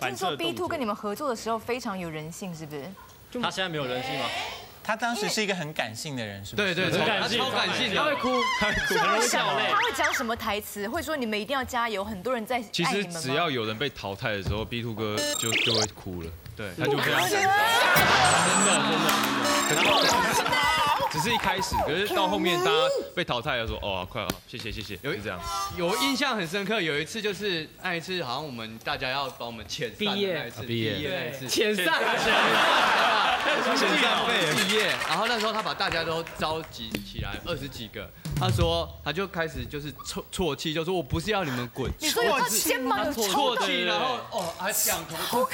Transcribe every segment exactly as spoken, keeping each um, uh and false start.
听说 B two 跟你们合作的时候非常有人性，是不是？ 他现在没有人性吗？ 他当时是一个很感性的人，是不是？ 对对， 很感性， 超感性， 他会哭，他会哭， 所以很容易想掉泪。 他会讲什么台词？会说你们一定要加油，很多人在爱其实你们吗？ 只要有人被淘汰的时候 ，B two 哥就就会哭了，对，他就非常感真的真的真的。 只是一开始，可是到后面大家被淘汰的时候，哦，快啊，谢谢谢谢，就这样。 有印象很深刻，有一次就是那一次，好像我们大家要把我们遣散的那一次，毕业那一次， 遣散， 遣散费毕业，然后那时候他把大家都召集起来，二十几个，他说他就开始就是啜啜泣，就说我不是要你们滚， 你说有他肩膀有抽啜泣，然后哦还讲头，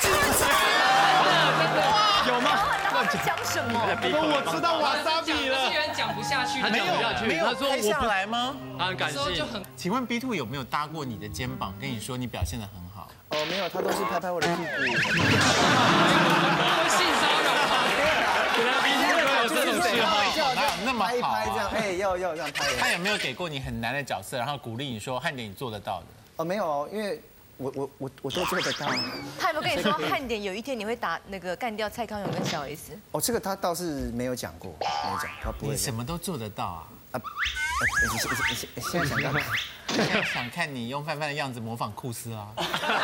有吗？然后他讲什么？ 我知道瓦萨比了。 有人讲不下去， 他讲不下去， 没有他说拍下我来吗？ 他很感性。 就很请问 B two 有没有搭过你的肩膀，跟你说你表现得很好？ 哦，没有，他都是拍拍我的屁股。 性骚扰吗？ 原来 B two 哥有这种嗜好， 哪有那么拍一好拍这样， 啊？ 哎，要要这样拍。 他有没有给过你很难的角色，然后鼓励你说汉典你做得到的？ 哦，没有哦，因为我我我我都做得到。 他有没有跟你说汉典有一天你会打那个干掉蔡康永跟小 S？ 哦，这个他倒是没有讲过，没有讲，他不会讲。 你什么都做得到啊？ 啊，你现现现在想干嘛？ 现在想看你用范范的样子模仿酷斯啊！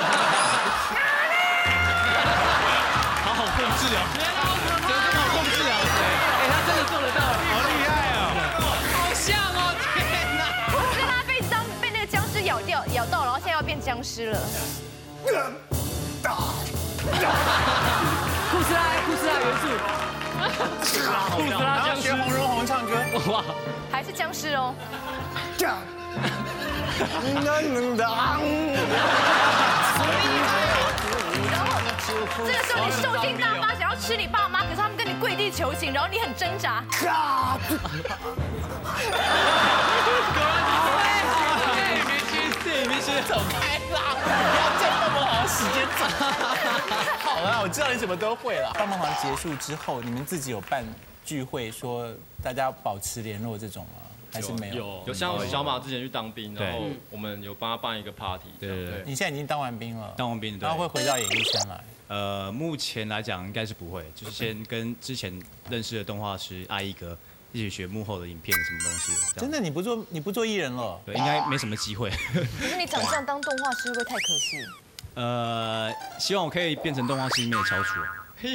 好好控制啊， 怎么这么好控制啊？哎，他真的做得到， 好厉害啊！ 好像哦，天哪！ 我跟他被僵被那个僵尸咬掉咬到，然后现在要变僵尸了。 库斯拉，库斯拉元素，库斯拉僵尸， 然后学洪荣宏唱歌， 哇， 还是僵尸哦。这个时候你受尽大发，想要吃你爸妈，可是他们跟你跪地求情，然后你很挣扎。 对，明星走开啦！不要占那么好的时间走。好了，我知道你什么都会了。棒棒糖结束之后，你们自己有办聚会，说大家保持联络这种吗？还是没有？ 有有像小马之前去当兵，然后我们有帮他办一个 party。 对对对， 你现在已经当完兵了， 当完兵， 然后会回到演艺圈来。 呃，目前来讲应该是不会，就是先跟之前认识的动画师阿一哥一起学幕后的影片什么东西的。 真的，你不做你不做艺人了？ 对，应该没什么机会。 可是你长这样当动画师会不会太可惜？ 呃，希望我可以变成动画师里面的翘楚。 楚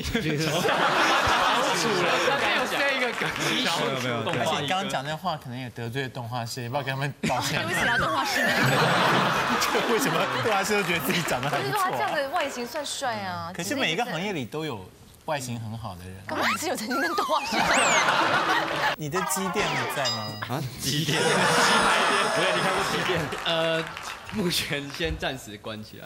了， 他没有这一个梗， 没有没有， 而且你刚刚讲那话可能也得罪了动画师，要不要跟他们道歉？ 对不起啊，动画师。 为什么动画师都觉得自己长得还不就是说他这样错？ 的外形算帅啊。 可是每一个行业里都有外形很好的人。 根本还是有曾经跟动画师。 你的机店还在吗？ 啊，鸡店，鸡排店，不对，你看过鸡店？ 呃，目前先暂时关起来。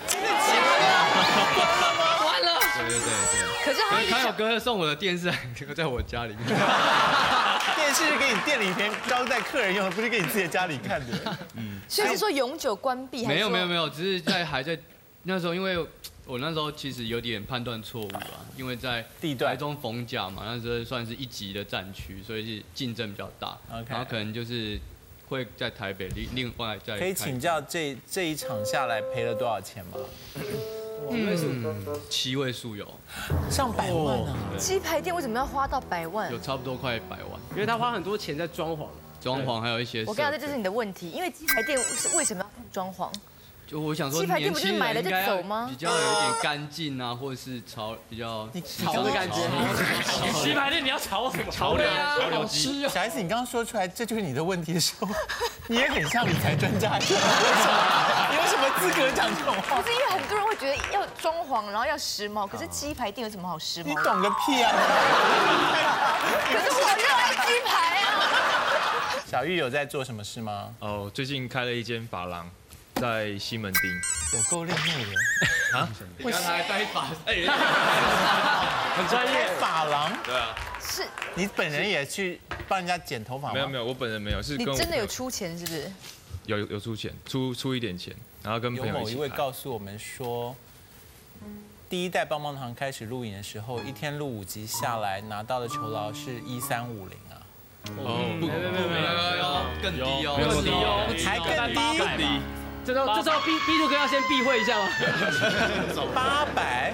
完了。 对对对对。 可是他康永哥送我的电视还在我家里面。 电视是给你店里面招待客人用的，不是给你自己家里看的。 嗯，所以是说永久关闭还是？ 没有没有没有，只是在还在那时候，因为我那时候其实有点判断错误啊，因为在地段台中逢甲嘛，那时候算是一级的战区，所以是竞争比较大。 OK 然后可能就是会在台北另另外在。 可以请教这这一场下来赔了多少钱吗？ 嗯，七位数有， 上百万啊！ 鸡排店为什么要花到百万有？差不多快百万， 因为他花很多钱在装潢， 装潢还有一些。 我跟你讲，这就是你的问题，因为鸡排店是为什么要装潢？ 就我想说， 鸡排店不就是年轻买了就人应该要走吗比较有一点干净啊，或者是潮比较潮的感觉。鸡排店你要潮什么？潮流啊， 潮流好吃哦。 小 S，你刚刚说出来这就是你的问题的时候，你也很像理财专家，为什么？你有什么资格讲这种话？ 不是因为很多人会觉得要装潢，然后要时髦，可是鸡排店有什么好时髦？ 你懂个屁啊！ 可是我热爱鸡排啊！ 小玉有在做什么事吗？ 哦，最近开了一间发廊，在西门町。 有够另类的啊？ 刚才在发，哎， 很专业。 发廊？ 对啊。 是你本人也去帮人家剪头发吗？ 没有没有，我本人没有，是跟我你真的有出钱是不是？ 有有出钱，出出一点钱，然后跟有朋友一起开。 某一位告诉我们说，第一代棒棒糖开始录影的时候，一天录五集下来拿到的酬劳是一三五零啊。 哦，不没有没有没有，更低哦， 更低哦， 还更低， 更低。 这时候这时候 B B 兔哥要先避讳一下吗？ 八百。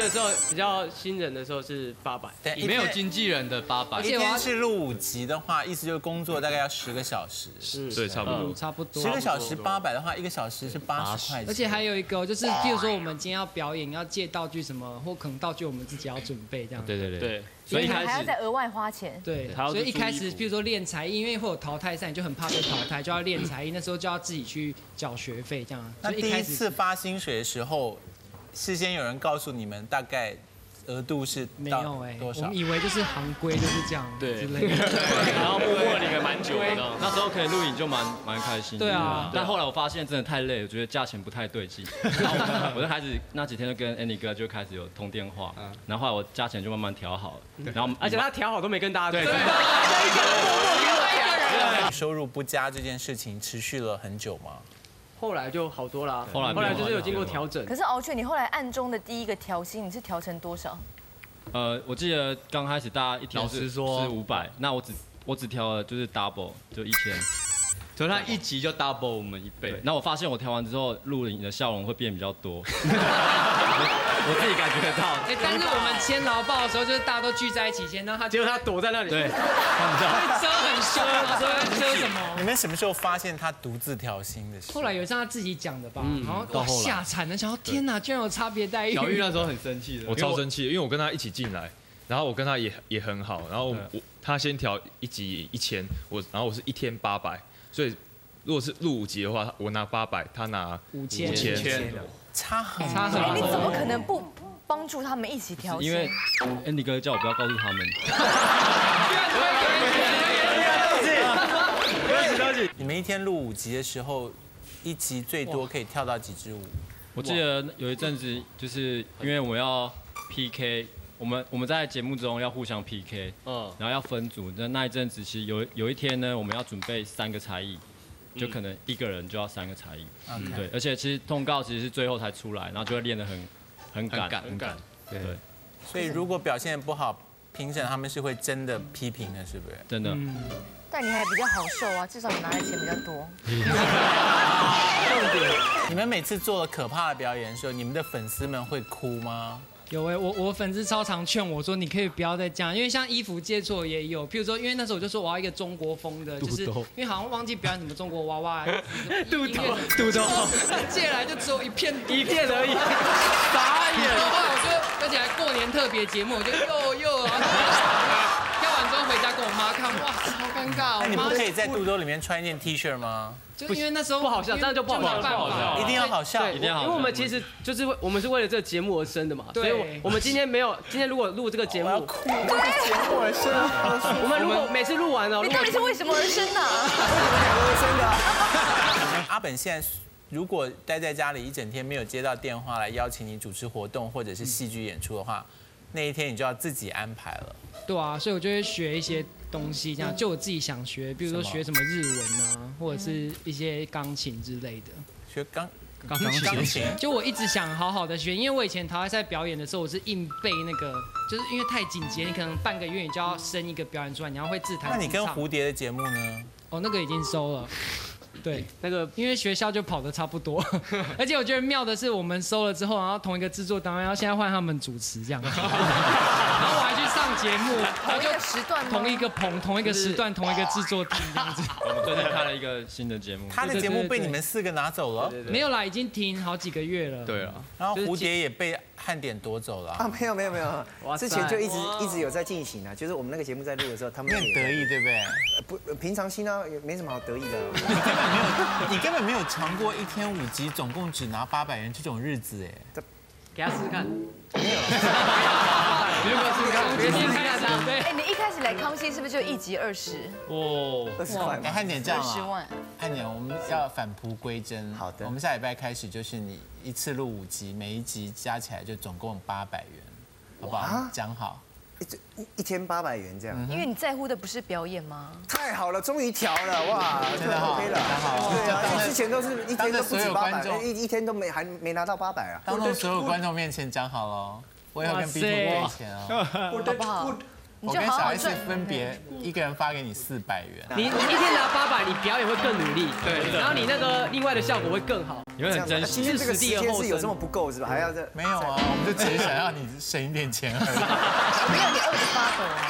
的时候比较新人的时候是八百， 没有经纪人的八百。 一天是录五集的话，意思就是工作大概要十个小时。 是，对，差不多， 差不多。 十个小时八百的话，一个小时是八十块钱。 而且还有一个就是，譬如说我们今天要表演，要借道具什么，或可能道具我们自己要准备这样。 对对对。 所以还要再额外花钱。 对，所以一开始譬如说练才艺，因为会有淘汰赛，你就很怕被淘汰，就要练才艺，那时候就要自己去缴学费这样。 那第一次发薪水的时候，事先有人告诉你们大概额度是没有哎， 多少？ 我们以为就是行规就是这样， 对之类的。 然后默默领了蛮久的，那时候可以录影就蛮蛮开心。 对啊， 但后来我发现真的太累，我觉得价钱不太对劲。然后我就开始那几天就跟 Andy 哥就开始有通电话，然后后来我价钱就慢慢调好了。然后而且他调好都没跟大家对， 对，一个人默默给我调。收入不佳这件事情持续了很久吗？ 后来就好多了， 后来后来就是有经过调整。 可是敖雀，你后来暗中的第一个调薪，你是调成多少？ 呃，我记得刚开始大家一天是是五百，那我只我只调了就是 double 就一千， 所以他一集就 double 我们一倍。 那我发现我调完之后，录影的笑容会变比较多，我自己感觉到。 哎，但是我们签劳报的时候，就是大家都聚在一起签，然后他结果他躲在那里， 对， 会遮很凶，遮遮什么？ 你们什么时候发现他独自调薪的事？ 后来有一次他自己讲的吧，然后哇吓惨了，想到天哪，居然有差别待遇。 小玉那时候很生气的， 我超生气，因为我跟他一起进来，然后我跟他也也很好，然后我他先调一集一千，我然后我是一天八百，所以如果是录五集的话，我拿八百，他拿五千， 差很差很。 哎，你怎么可能不帮助他们一起调薪？ 因为 Andy 哥叫我不要告诉他们。 你们一天录五集的时候，一集最多可以跳到几支舞？ 我记得有一阵子，就是因为我要 P K， 我们我们在节目中要互相 P K， 嗯，然后要分组。那那一阵子其实有有一天呢，我们要准备三个才艺，就可能一个人就要三个才艺。嗯，对，而且其实通告其实是最后才出来，然后就会练得很很赶很赶。对。 所以如果表现不好，评审他们是会真的批评的，是不是？ 真的。 但你还比较好受啊，至少你拿的钱比较多。 重点，你们每次做了可怕的表演的时候，你们的粉丝们会哭吗？ 有哎，我我粉丝超常劝我说，你可以不要再这样，因为像衣服借错也有，譬如说，因为那时候我就说我要一个中国风的，就是因为好像忘记表演什么中国娃娃， 肚兜肚兜， 借来就只有一片一片而已，傻眼。 然后我就而且还过年特别节目，我就又又。跳完之后回家跟我妈看，哇，超尴尬。 那你不可以在肚兜里面穿一件 T 恤吗？ 就因为那时候不好笑，这样就不好笑， 不好笑， 一定要好笑， 一定要好笑。 因为我们其实就是为我们是为了这个节目而生的嘛，所以我们今天没有，今天如果录这个节目， 哭，这个节目而生。 我们如果每次录完了， 你到底是为什么而生的？ 为什么两个而生的？阿本现在如果待在家里一整天没有接到电话来邀请你主持活动或者是戏剧演出的话，那一天你就要自己安排了。 对啊，所以我就会学一些东西，这样就我自己想学，比如说学什么日文啊，或者是一些钢琴之类的。 学钢钢钢琴，就我一直想好好的学，因为我以前淘汰赛表演的时候，我是硬背那个，就是因为太紧急，你可能半个月你就要生一个表演出来，你要会自弹。 那你跟蝴蝶的节目呢？ 哦，那个已经收了。对，那个因为学校就跑得差不多，而且我觉得妙的是，我们收了之后，然后同一个制作单位，然后现在换他们主持这样，然后我还去上节目，然后就时段同一个棚、同一个时段、同一个制作厅这样子。 我们最近开了一个新的节目， 他的节目被你们四个拿走了？ 没有啦，已经停好几个月了。 对啊， 然后蝴蝶也被汉典夺走了啊？没有没有没有，之前就一直一直有在进行啊，就是我们那个节目在录的时候，他们很得意，对不对？ 不，平常心啊，没什么好得意的。 没有，你根本没有尝过一天五集总共只拿八百元这种日子哎。 给他试试看。 没有。 没有试试看，别先看一下。对。 哎，你一开始来康熙是不是就一集二十？ 哦， 二十块。 哎，汉典这样啊。 二十万。 汉典，我们要返璞归真。 好的。 我们下礼拜开始就是你一次录五集，每一集加起来就总共八百元，好不好？讲好。 一一天八百元这样， 因为你在乎的不是表演吗？ 太好了，终于调了哇， 真的 OK 了， 好。 对啊，之前都是一天都不止八百，一一天都没还没拿到八百啊。 当着所有观众面前讲好了，我也要跟 B 组给钱啊， 好不好？ 我跟小 S 分别一个人发给你四百元。 你你一天拿八百，你表演会更努力，对，然后你那个另外的效果会更好。 你会很珍惜。 今天这个时间是有这么不够是吧？还要再没有啊，我们就只是想要你省一点钱而已。 没有你二十八个。